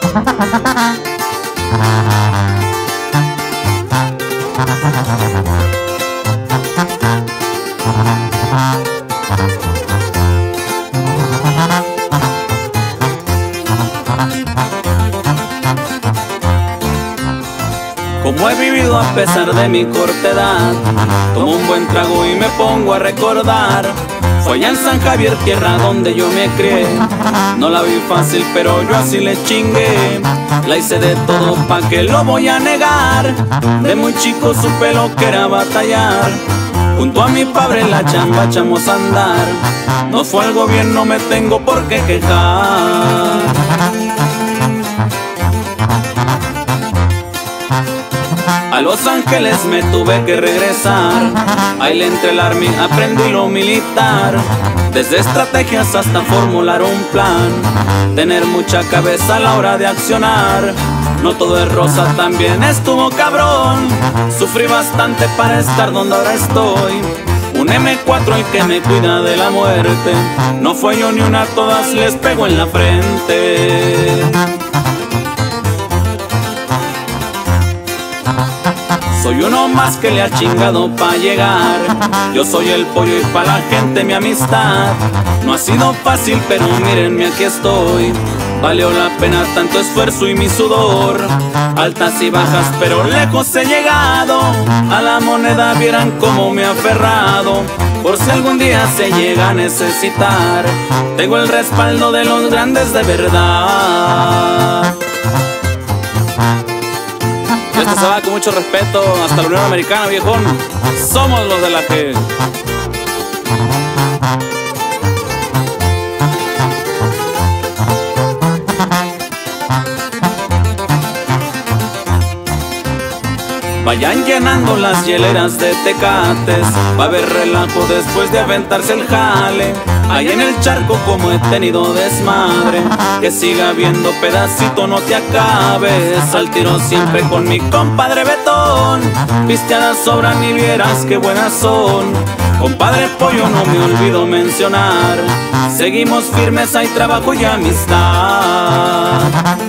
Como he vivido a pesar de mi corta edad, tomo un buen trago y me pongo a recordar. Fue allá en San Javier, tierra donde yo me crié. No la vi fácil, pero yo así le chingué. La hice de todo, pa' que lo voy a negar. De muy chico supe lo que era batallar. Junto a mi padre la chamba echamos a andar. No fue algo bien, no me tengo por qué quejar. A Los Ángeles me tuve que regresar. Ahí le entré al army, aprendí lo militar. Desde estrategias hasta formular un plan. Tener mucha cabeza a la hora de accionar. No todo es rosa, también estuvo cabrón. Sufrí bastante para estar donde ahora estoy. Un M4 el que me cuida de la muerte. No fue yo ni una, todas les pego en la frente. Soy uno más que le ha chingado pa' llegar. Yo soy el pollo y pa' la gente mi amistad. No ha sido fácil, pero mírenme, aquí estoy. Valió la pena tanto esfuerzo y mi sudor. Altas y bajas, pero lejos he llegado. A la moneda vieran cómo me he aferrado. Por si algún día se llega a necesitar, tengo el respaldo de los grandes de verdad. Esto se va con mucho respeto hasta la Unión Americana, viejón. Somos los de la que... Vayan llenando las hieleras de tecates. Va a haber relajo después de aventarse el jale. Ahí en el charco como he tenido desmadre. Que siga habiendo pedacito, no te acabes. Al tiro siempre con mi compadre Betón. Pisteadas sobran y vieras qué buenas son. Compadre Pollo no me olvido mencionar. Seguimos firmes, hay trabajo y amistad.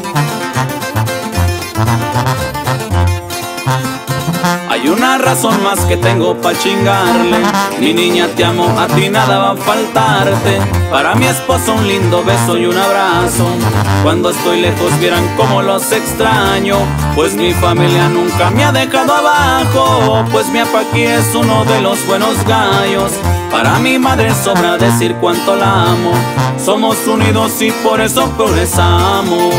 Hay una razón más que tengo pa' chingarle. Mi niña te amo, a ti nada va a faltarte. Para mi esposo un lindo beso y un abrazo. Cuando estoy lejos vieran cómo los extraño. Pues mi familia nunca me ha dejado abajo. Pues mi apa aquí es uno de los buenos gallos. Para mi madre sobra decir cuánto la amo. Somos unidos y por eso progresamos.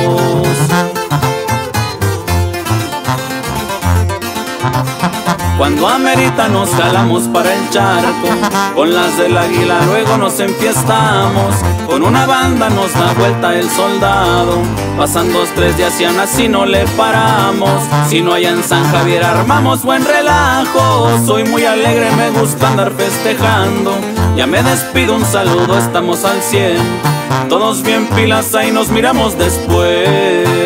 Cuando amerita nos jalamos para el charco. Con las del águila luego nos enfiestamos. Con una banda nos da vuelta el soldado. Pasan 2, 3 días y aún así no le paramos. Si no hay en San Javier armamos buen relajo. Soy muy alegre, me gusta andar festejando. Ya me despido, un saludo, estamos al 100. Todos bien pilas, ahí nos miramos después.